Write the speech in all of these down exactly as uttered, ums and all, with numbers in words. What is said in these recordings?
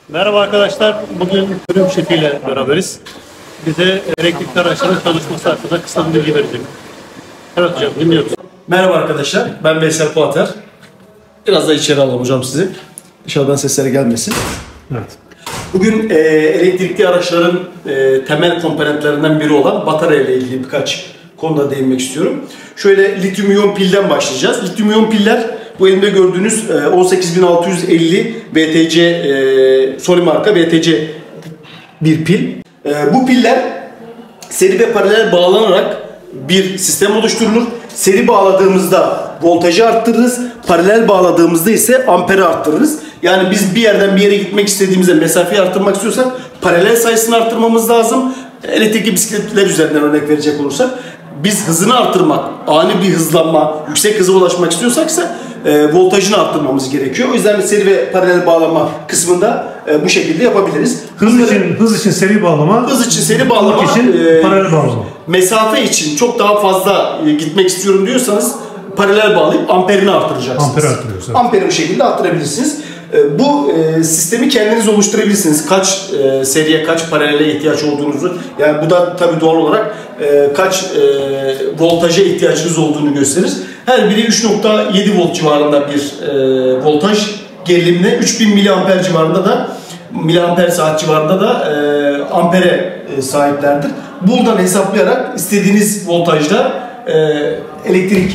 Merhaba arkadaşlar, bugün ürün şefiyle beraberiz. Bize elektrikli araçların çalışması hakkında kısa bir bilgi verecek. Evet hocam, dinliyoruz. Merhaba arkadaşlar, ben Veysel Poater. Biraz da içeri alalım hocam sizi. Dışarıdan sesleri gelmesin. Evet. Bugün e, elektrikli araçların e, temel komponentlerinden biri olan batarya ile ilgili birkaç konuda değinmek istiyorum. Şöyle lityum iyon pilden başlayacağız. Lityum iyon piller bu elimde gördüğünüz e, on sekiz bin altı yüz elli V T C e, Sony marka V T C bir pil. E, bu piller seri ve paralel bağlanarak bir sistem oluşturulur. Seri bağladığımızda voltajı arttırırız. Paralel bağladığımızda ise amperi arttırırız. Yani biz bir yerden bir yere gitmek istediğimizde mesafeyi arttırmak istiyorsak paralel sayısını arttırmamız lazım. Elektrikli bisikletler üzerinden örnek verecek olursak biz hızını arttırmak, ani bir hızlanma, yüksek hıza ulaşmak istiyorsaksa e, voltajını arttırmamız gerekiyor. O yüzden seri ve paralel bağlama kısmında e, bu şekilde yapabiliriz. Hız için, hız için seri bağlama, hız için seri bağlama, için e, paralel bağlama. Mesafe için çok daha fazla e, gitmek istiyorum diyorsanız paralel bağlayıp amperini arttıracaksınız. Amperi arttırıyoruz. Evet. Amperi bu şekilde arttırabilirsiniz. E, bu e, sistemi kendiniz oluşturabilirsiniz. Kaç e, seriye, kaç paralele ihtiyaç olduğunuzu. Yani bu da tabii doğal olarak e, kaç e, voltaja ihtiyacınız olduğunu gösterir. Her biri üç nokta yedi volt civarında bir e, voltaj gerilimle üç bin miliamper civarında da miliamper saat civarında da e, ampere e, sahiplerdir. Buradan hesaplayarak istediğiniz voltajda e, elektrik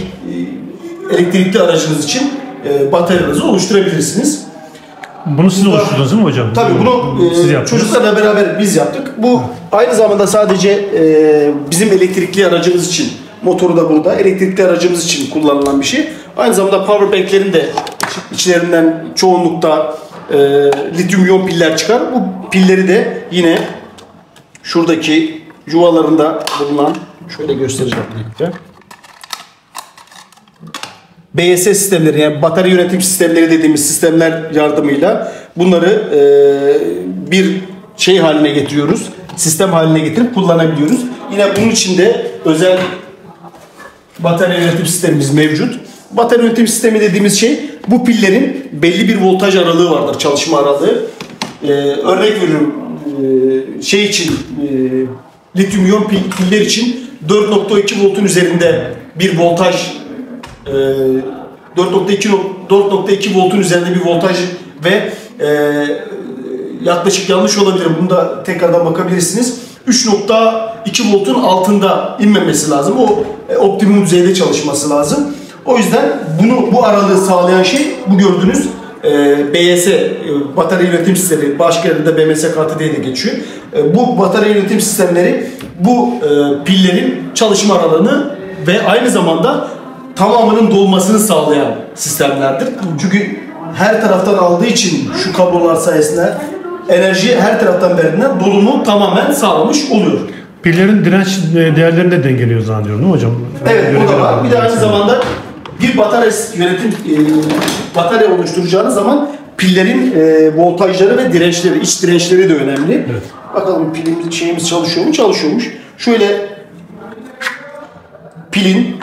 e, elektrikli aracınız için e, bataryanızı oluşturabilirsiniz. Bunu siz Burada, oluşturdunuz değil mi hocam? Tabii bunu e, çocuklarla beraber biz yaptık. Bu aynı zamanda sadece e, bizim elektrikli aracımız için, motoru da burada, elektrikli aracımız için kullanılan bir şey. Aynı zamanda powerbanklerin de içlerinden çoğunlukta e, lityum iyon piller çıkar. Bu pilleri de yine şuradaki yuvalarında bulunan, şöyle göstereceğim birlikte. B Y S sistemleri, yani batarya yönetim sistemleri dediğimiz sistemler yardımıyla bunları e, bir şey haline getiriyoruz. Sistem haline getirip kullanabiliyoruz. Yine bunun için de özel batarya yönetim sistemimiz mevcut. Batarya yönetim sistemi dediğimiz şey, bu pillerin belli bir voltaj aralığı vardır, çalışma aralığı. Ee, örnek veriyorum, e, şey için, e, lityum iyon pil, piller için dört nokta iki voltun üzerinde bir voltaj, e, dört nokta iki voltun üzerinde bir voltaj ve e, yaklaşık, yanlış olabilir, bunu da tekrardan bakabilirsiniz, üç nokta iki voltun altında inmemesi lazım. O e, optimum düzeyde çalışması lazım. O yüzden bunu, bu aralığı sağlayan şey bu gördüğünüz e, B Y S, e, batarya yönetim sistemi, başka yerde de B M S kartı diye de geçiyor. E, bu batarya yönetim sistemleri bu e, pillerin çalışma aralığını ve aynı zamanda tamamının dolmasını sağlayan sistemlerdir. Çünkü her taraftan aldığı için şu kablolar sayesinde enerji her taraftan verdiğinden dolumu tamamen sağlamış oluyor. Pillerin direnç değerlerini de dengeliyor zannediyorum değil mi hocam? Evet, bu da var. Bir de aynı zamanda bir batarya yönetim e, batarya oluşturacağınız zaman pillerin e, voltajları ve dirençleri, iç dirençleri de önemli. Evet. Bakalım pilimiz, şeyimiz çalışıyor mu? Çalışıyormuş. Şöyle pilin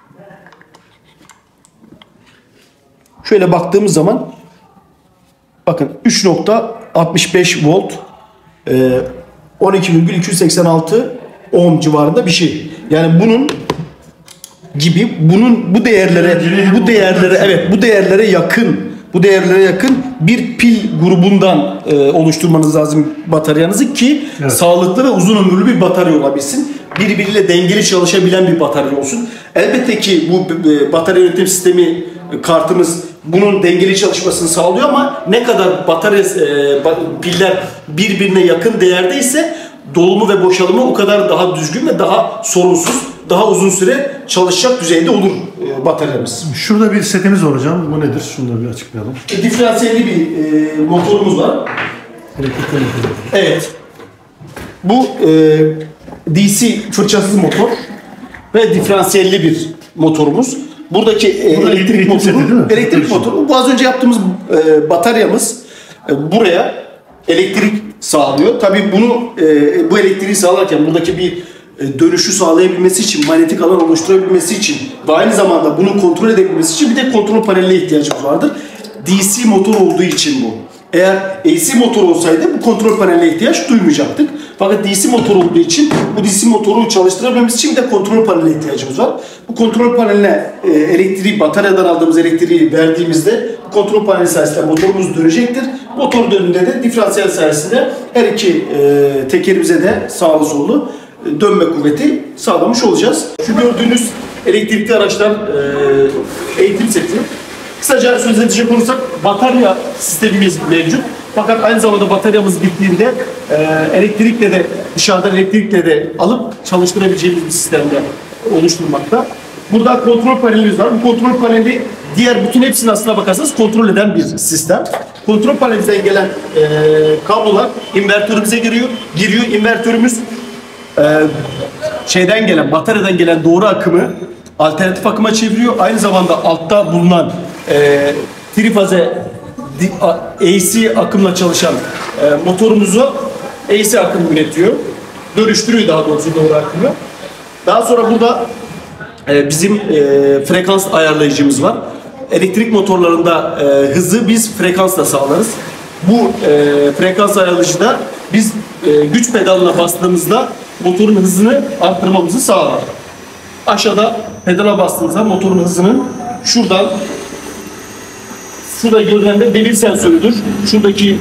şöyle baktığımız zaman bakın üç nokta altmış beş volt, e, on iki virgül iki yüz seksen altı ohm civarında bir şey. Yani bunun gibi, bunun bu değerlere bu değerlere evet bu değerlere yakın bu değerlere yakın bir pil grubundan e, oluşturmanız lazım bataryanızı ki evet, sağlıklı ve uzun ömürlü bir batarya olabilsin. Birbiriyle dengeli çalışabilen bir batarya olsun. Elbette ki bu e, batarya yönetim sistemi e, kartımız bunun dengeli çalışmasını sağlıyor ama ne kadar batarya e, piller birbirine yakın değerdeyse dolumu ve boşalımı o kadar daha düzgün ve daha sorunsuz, daha uzun süre çalışacak düzeyde olur e, bataryamız. Şurada bir setimiz var hocam. Bu nedir? Şunu da bir açıklayalım. E, diferansiyelli bir e, motorumuz var. Evet. Bu e, D C fırçasız motor ve diferansiyelli bir motorumuz. Buradaki e, elektrik, elektrik motoru, elektrik motoru. Bu az önce yaptığımız e, bataryamız e, buraya elektrik sağlıyor. Tabii bunu e, bu elektriği sağlarken buradaki bir e, dönüşü sağlayabilmesi için, manyetik alan oluşturabilmesi için ve aynı zamanda bunu kontrol edebilmesi için bir de kontrol paneline ihtiyacımız vardır. D C motor olduğu için bu. Eğer A C motor olsaydı bu kontrol paneline ihtiyaç duymayacaktık. Fakat D C motor olduğu için bu D C motoru çalıştırabilmemiz için de kontrol paneline ihtiyacımız var. Bu kontrol paneline e, elektriği, bataryadan aldığımız elektriği verdiğimizde kontrol paneli sayesinde motorumuz dönecektir. Motor döndüğünde de diferansiyel sayesinde her iki e, tekerimize de sağlı sollu e, dönme kuvveti sağlamış olacağız. Şu gördüğünüz elektrikli araçlar e, eğitim seti. Kısaca söz edecek olursak batarya sistemimiz mevcut. Fakat aynı zamanda bataryamız bittiğinde e, elektrikle de dışarıdan elektrikle de alıp çalıştırabileceğimiz bir sistemde oluşturmakta. Burada kontrol panelimiz var. Bu kontrol paneli diğer bütün hepsini aslına bakarsanız kontrol eden bir sistem. Kontrol panelimizden gelen e, kablolar invertörümüze giriyor. Giriyor. İnvertörümüz e, şeyden gelen, bataryadan gelen doğru akımı alternatif akıma çeviriyor. Aynı zamanda altta bulunan e, trifaze A C akımla çalışan e, motorumuzu A C akım üretiyor. Dönüştürüyor daha doğrusu doğru akımı. Daha sonra burada e, bizim e, frekans ayarlayıcımız var. Elektrik motorlarında e, hızı biz frekansla sağlarız. Bu e, frekans ayarlayıcıda biz e, güç pedalına bastığımızda motorun hızını arttırmamızı sağlar. Aşağıda pedala bastığımızda motorun hızının şuradan şurada görülen de devir sensörüdür. Şuradaki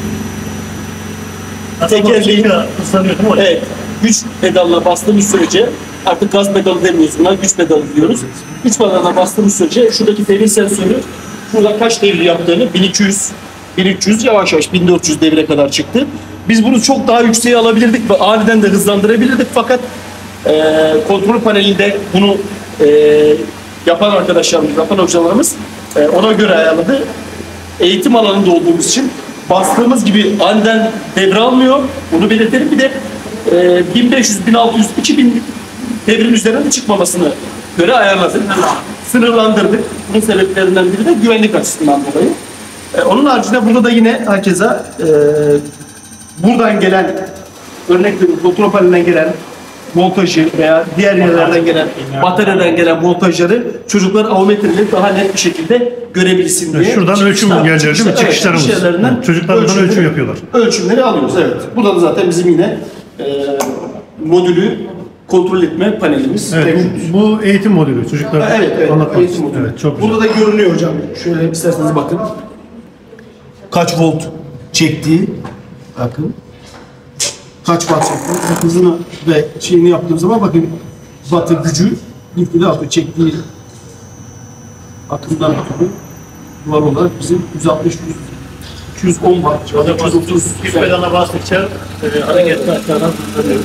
tekerleğin ıslanıyor değil mi? evet, güç pedalına bastığımız sürece artık gaz pedalı demiyoruz buna, güç pedalı diyoruz. Güç pedalına bastığımız sürece şuradaki devir sensörü şurada kaç devir yaptığını bin iki yüz, bin üç yüz yavaş yavaş bin dört yüz devire kadar çıktı. Biz bunu çok daha yükseğe alabilirdik ve aniden de hızlandırabilirdik fakat e, kontrol panelinde bunu e, yapan arkadaşlarımız, yapan hocalarımız e, ona göre ayarladı. Eğitim alanında olduğumuz için bastığımız gibi aniden devralmıyor. Bunu belirtelim. Bir de e, bin beş yüz, bin altı yüz, iki bin devrin üzerine çıkmamasını göre ayarladık. Sınırlandırdık. Bunun sebeplerinden biri de güvenlik açısından dolayı. E, onun haricinde burada da yine herkese e, buradan gelen örnek veriyorum kontrol panelinden gelen voltajı veya diğer yerlerden gelen bataryadan gelen voltajları çocuklar avometreyle daha net bir şekilde görebilsin diye. Şuradan ölçüm yerleri değil mi? Çıkışlarımız. Evet, çocuklar buradan ölçüm yapıyorlar. Ölçümleri alıyoruz evet. Burada da zaten bizim yine e, modülü kontrol etme panelimiz Evet, mevcut. bu, bu eğitim modülü çocuklar Evet, evet, anlatmak eğitim için. modülü. Evet, çok güzel. Burada da görünüyor hocam. Şöyle isterseniz bakın. Kaç volt çektiği. Bakın. Kaç watt çektiği. Hızını ve şeyini yaptığım zaman bakın wattı gücü gitgide artıyor. Çektiği akımdan ötürü duvar olarak bizim yüz altmış iki yüz on watt. iki yüz otuz Güç pedalına bastıkça e, hareketli aşağıdan hızlanıyor.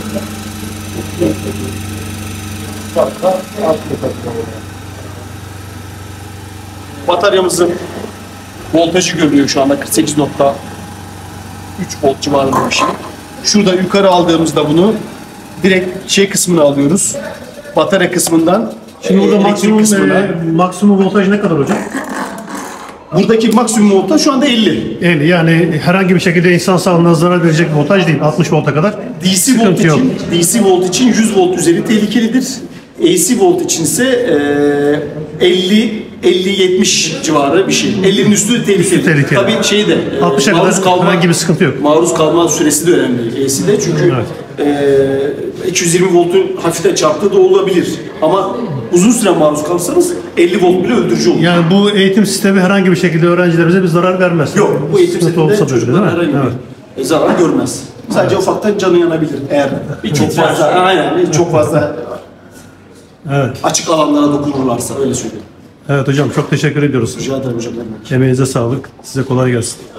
Bataryamızın voltajı görünüyor şu anda kırk sekiz nokta üç volt civarında bir şey. Şurada yukarı aldığımızda bunu direkt şey kısmını alıyoruz. Batarya kısmından Şimdi burada elektrik maksimum, kısmına. e, maksimum voltaj ne kadar hocam? Buradaki maksimum voltaj şu anda elli. elli yani herhangi bir şekilde insan sağlığına zarar verecek voltaj değil. altmış volta kadar. D C volt Sıkıntı yok. için D C volt için yüz volt üzeri tehlikelidir. A C volt için ise e, elli elli yetmiş civarı bir şey. ellinin üstü tehlikeli. tehlikeli. Tabii şeyi de e, altmışa maruz kadar kalma herhangi bir sıkıntı yok. Maruz kalma süresi de önemli A C'de çünkü e, iki yüz yirmi voltun hafiften çarptığı da olabilir. Ama uzun süre maruz kalırsanız elli volt bile öldürücü olur. Yani bu eğitim sistemi herhangi bir şekilde öğrencilerimize bir zarar vermez. Yok, bu eğitim Sıkıntı sisteminde olsa da öyle, çocuklar değil mi? herhangi Evet. bir zarar görmez. Sadece ufaktan canı yanabilir eğer çok fazla, aynen çok fazla Evet. açık alanlara dokunurlarsa öyle söyleyeyim. Evet hocam çok teşekkür ediyoruz. Rica ederim hocam. Emeğinize sağlık. Size kolay gelsin.